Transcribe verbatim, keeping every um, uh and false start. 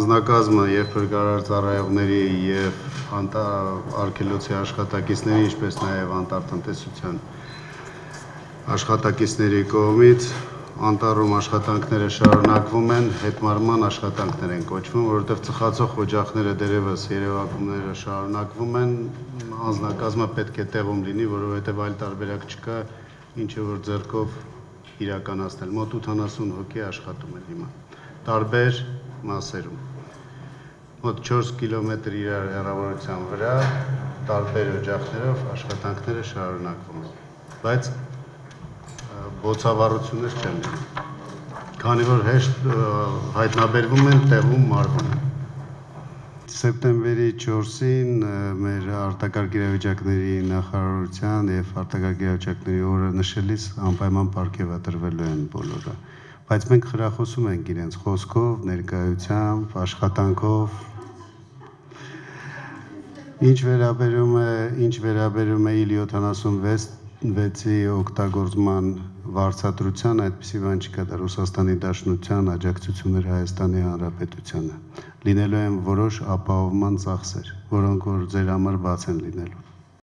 անձնակազմը եւ փրկարար ծառայողների եւ արգելոցի աշխատակիցների, ինչպես նաեւ անտառտնտեսության աշխատակիցների կողմից անտառում աշխատանքները շարունակվում են, հետմարման աշխատանքներ են կոչվում, որովհետեւ ծխացող օջախները դերևս երևակումները շարունակվում են, անձնակազմը պետք է տեղում լինի, որովհետեւ այլ տարբերակ չկա, ինչը որ ձեռքով իրականացնել։ Մոտ ութանասուն հոգի աշխատում են հիմա տարբեր մասերում։ Մոտ չորս կիլոմետր իրար հեռավորության վրա տարբեր օջախներով աշխատանքները շարունակվում են, բայց բոցավառություններ չեն լինում, քանի որ հեշտ հայտնաբերվում են, տեղում մարվում են։ Սեպտեմբերի չորսին մեր արտակարգ իրավիճակների նախարարության եւ արտակարգ իրավիճակների օրը նշելիս անպայման պարգևատրվելու են բոլորը, բայց մենք խրախուսում ենք իրենց խոսքով, ներկայությամբ, աշխատանքով։ Ինչ վերաբերում է, ինչ վերաբերում է իլ յոթանասունվեցի օգտագործման վարձատրության, այդպիսի բան չկա, դա Ռուսաստանի Դաշնության աջակցությունն էր Հայաստանի Հանրապետությանը։ Լինելու են որոշ ապահովման ծախսեր, որոնք որ ձեր համար բաց են լինելու։